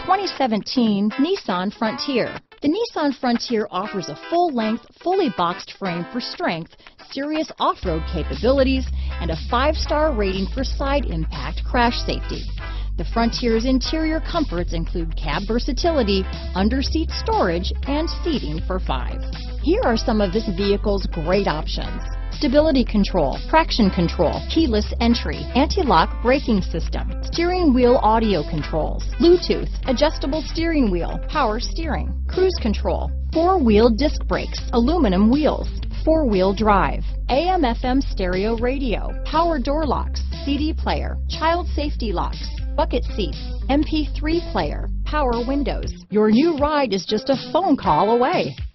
2017 Nissan Frontier. The Nissan Frontier offers a full-length, fully boxed frame for strength, serious off-road capabilities, and a 5-star rating for side impact crash safety. The Frontier's interior comforts include cab versatility, under-seat storage, and seating for 5. Here are some of this vehicle's great options: stability control, traction control, keyless entry, anti-lock braking system, steering wheel audio controls, Bluetooth, adjustable steering wheel, power steering, cruise control, 4-wheel disc brakes, aluminum wheels, 4-wheel drive, AM/FM stereo radio, power door locks, CD player, child safety locks, bucket seats, MP3 player, power windows. Your new ride is just a phone call away.